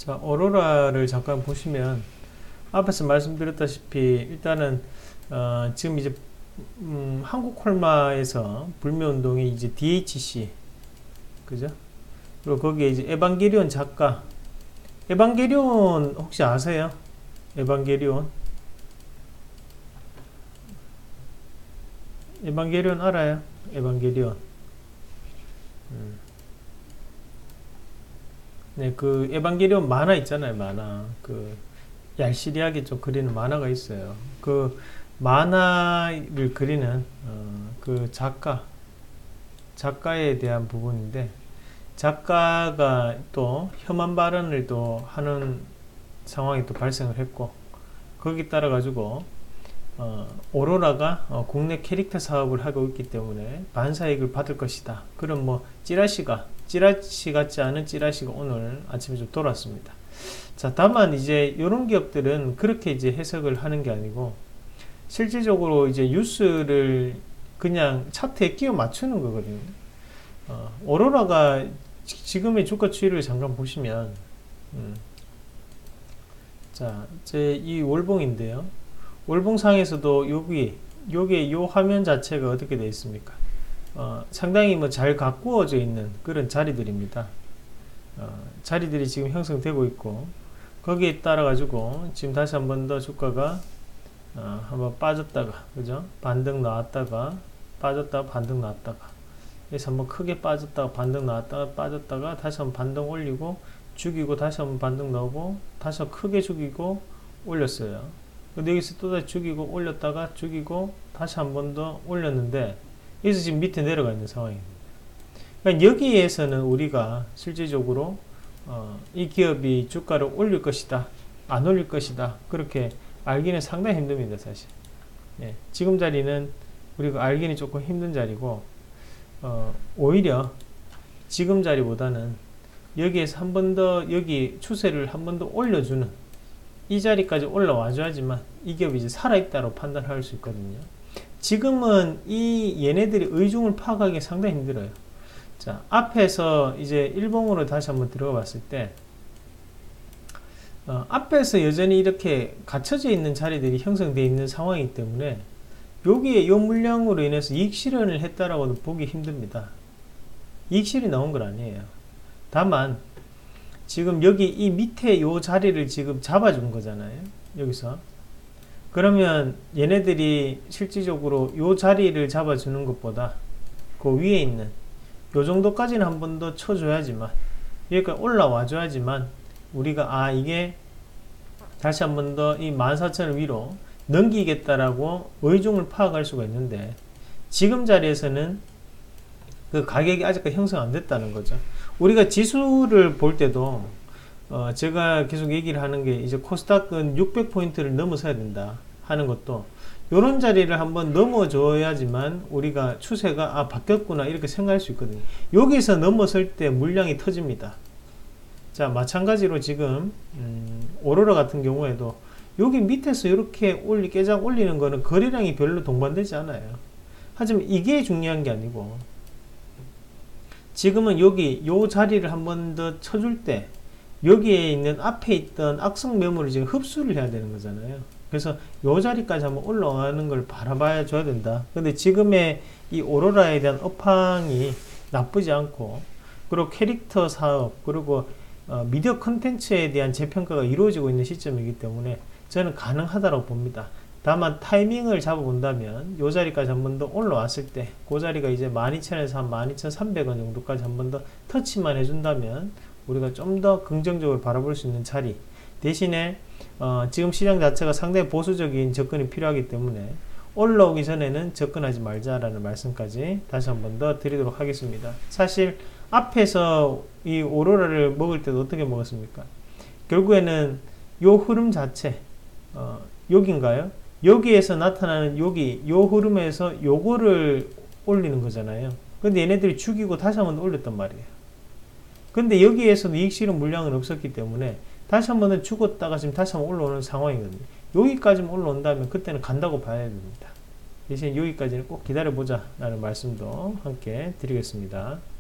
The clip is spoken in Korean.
자, 오로라를 잠깐 보시면 앞에서 말씀드렸다시피 일단은 지금 이제 한국콜마에서 불매운동이 이제 DHC 그죠? 그리고 거기에 이제 에반게리온 작가 에반게리온 혹시 아세요? 에반게리온 에반게리온 알아요? 에반게리온 네, 그 에반게리온 만화 있잖아요. 만화 그 얄시리하게 좀 그리는 만화가 있어요. 그 만화를 그리는 그 작가에 대한 부분인데 작가가 또 혐한 발언을 또 하는 상황이 또 발생을 했고 거기에 따라 가지고 오로라가 국내 캐릭터 사업을 하고 있기 때문에 반사이익을 받을 것이다. 그런 뭐 찌라시 같지 않은 찌라시가 오늘 아침에 좀 돌았습니다. 자, 다만 이제 이런 기업들은 그렇게 이제 해석을 하는 게 아니고 실질적으로 이제 뉴스를 그냥 차트에 끼워 맞추는 거거든요. 오로라가 지금의 주가 추이를 잠깐 보시면 자, 제 이 월봉인데요. 월봉상에서도 요게 요 화면 자체가 어떻게 되어 있습니까? 상당히 뭐 잘 가꾸어져 있는 그런 자리들입니다. 자리들이 지금 형성되고 있고 거기에 따라 가지고 지금 다시 한 번 더 주가가 한번 빠졌다가 그죠? 반등 나왔다가 빠졌다가 반등 나왔다가 그래서 한번 크게 빠졌다가 반등 나왔다가 빠졌다가 다시 한번 반등 올리고 죽이고 다시 한번 반등 나오고 다시 한번 크게 죽이고 올렸어요. 근데 여기서 또다시 죽이고 올렸다가 죽이고 다시 한 번 더 올렸는데 여기서 지금 밑에 내려가 있는 상황입니다. 그러니까 여기에서는 우리가 실질적으로 이 기업이 주가를 올릴 것이다 안 올릴 것이다 그렇게 알기는 상당히 힘듭니다. 사실 지금 자리는 우리가 알기는 조금 힘든 자리고 오히려 지금 자리보다는 여기에서 한 번 더 여기 추세를 한 번 더 올려주는 이 자리까지 올라와 줘야지만 이 기업이 이제 살아있다고 판단할 수 있거든요. 지금은 이 얘네들이 의중을 파악하기 상당히 힘들어요. 자, 앞에서 이제 일봉으로 다시 한번 들어가 봤을 때 앞에서 여전히 이렇게 갇혀져 있는 자리들이 형성되어 있는 상황이기 때문에 여기에 이 물량으로 인해서 이익 실현을 했다라고도 보기 힘듭니다. 이익 실현이 나온 건 아니에요. 다만 지금 여기 이 밑에 요 자리를 지금 잡아준 거잖아요. 여기서 그러면 얘네들이 실질적으로 요 자리를 잡아주는 것보다 그 위에 있는 요 정도까지는 한 번 더 쳐줘야지만 여기까지 올라와 줘야지만 우리가 이게 다시 한 번 더 이 14,000을 위로 넘기겠다라고 의중을 파악할 수가 있는데 지금 자리에서는 그 가격이 아직까지 형성 안 됐다는 거죠. 우리가 지수를 볼 때도 제가 계속 얘기를 하는 게 이제 코스닥은 600포인트를 넘어서야 된다 하는 것도 이런 자리를 한번 넘어줘야지만 우리가 추세가 바뀌었구나 이렇게 생각할 수 있거든요. 여기서 넘어설 때 물량이 터집니다. 자, 마찬가지로 지금 오로라 같은 경우에도 여기 밑에서 이렇게 깨작 올리는 거는 거래량이 별로 동반되지 않아요. 하지만 이게 중요한 게 아니고 지금은 여기 요 자리를 한 번 더 쳐줄 때 여기에 있는 앞에 있던 악성 매물을 지금 흡수를 해야 되는 거잖아요. 그래서 요 자리까지 한번 올라가는 걸 바라봐야 줘야 된다. 근데 지금의 이 오로라에 대한 업황이 나쁘지 않고 그리고 캐릭터 사업 그리고 미디어 컨텐츠에 대한 재평가가 이루어지고 있는 시점이기 때문에 저는 가능하다고 봅니다. 다만 타이밍을 잡아본다면 요 자리까지 한 번 더 올라왔을 때 그 자리가 이제 12,000에서 한 12,300원 정도까지 한 번 더 터치만 해준다면 우리가 좀 더 긍정적으로 바라볼 수 있는 자리 대신에 지금 시장 자체가 상당히 보수적인 접근이 필요하기 때문에 올라오기 전에는 접근하지 말자라는 말씀까지 다시 한 번 더 드리도록 하겠습니다. 사실 앞에서 이 오로라를 먹을 때도 어떻게 먹었습니까? 결국에는 요 흐름 자체 여기인가요? 여기에서 나타나는 요 흐름에서 요거를 올리는 거잖아요. 근데 얘네들이 죽이고 다시 한번 올렸단 말이에요. 근데 여기에서도 이익 실현 물량은 없었기 때문에 다시 한번 죽었다가 지금 다시 한번 올라오는 상황이거든요. 여기까지만 올라온다면 그때는 간다고 봐야 됩니다. 대신 여기까지는 꼭 기다려보자 라는 말씀도 함께 드리겠습니다.